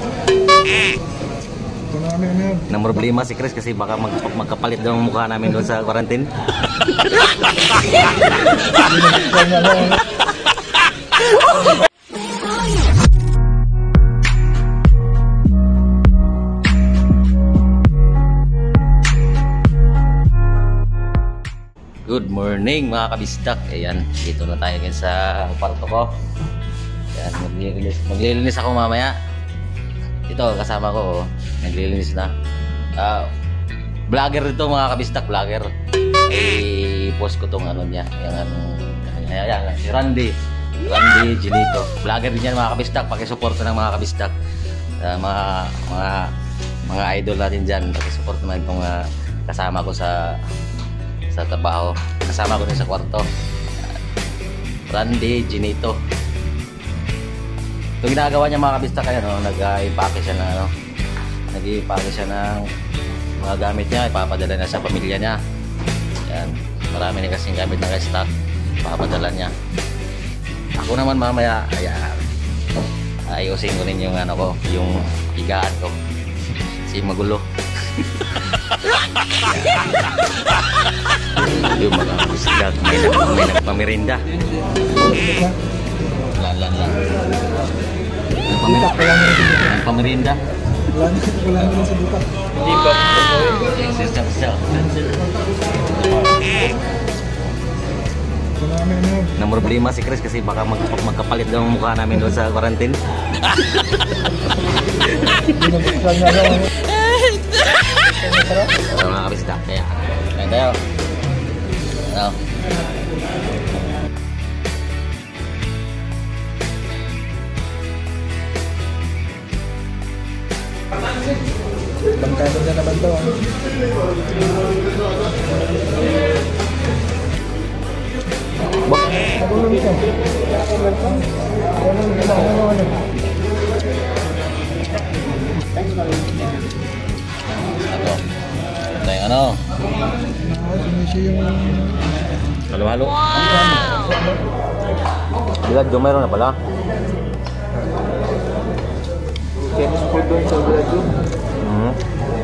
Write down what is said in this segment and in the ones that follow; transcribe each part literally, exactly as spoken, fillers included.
Nang problema si Chris kasi baka mag magkapalit daw ang mukha namin doon sa quarantine. Good morning mga kabisdak. Ayan, dito na tayo ngayon sa kwarto ko. Ayan, maglilinis, maglilinis ako mamaya. Ito, kasama ko, oh, naglilinis na. Uh, vlogger dito mga kabisdak, vlogger. I-post ko tong ano niya, yung ano, ayan, ayan, si Randy. Randy Ginito. Vlogger din yan mga kabisdak, pakisuporta ng mga kabisdak. Uh, mga, mga, mga idol natin dyan, pakisupport naman itong uh, kasama ko sa sa trabaho, kasama ko din sa kwarto. Randy Ginito. Ito ginagawa niya mga kabistak, kaya no, nag-i-pack siya ng ano, nag-i-pack siya ng mga gamit niya, ipapadala na sa pamilya niya. Yan, marami na kasing gamit na stock, ipapadala niya. Ako naman mamaya, ayan, ayusin ko rin yung ano ko, yung higaan ko, si magulo. Yung mga kabisdak, may, may nagpamirinda. Lan, lan, lan. Nagpamirinda. Wala naman sa duka. Hindi ba? Nang problema si Chris kasi baka mag magkapalit daw ang mukha namin doon sa quarantine. Ito mga kabisdak, kaya kaya tayo. Ano? Bangkano na naman to. Bak Nagulong ito. Anong ginagawa ano? Ano? Ito yung ano? Sinisi yung... Halo-halo. Bilad yung mayroon na pala. Chinese food doon sa Brado. Hmm.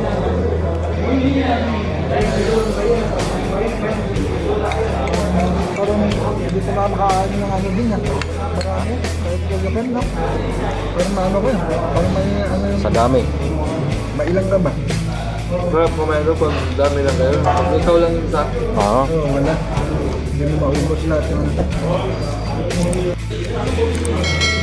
Parang hindi ko na makaano ng ano din yan. Marami. Kahit gagawin no? Pero maano ko yan. Parang may ano yung... Sa dami. Mailang ka ba? Sarap mamaya pag dami lang kayo. Pag ikaw lang yung sa... Oo. Oo, wala. Hindi mo maubos lahat yung...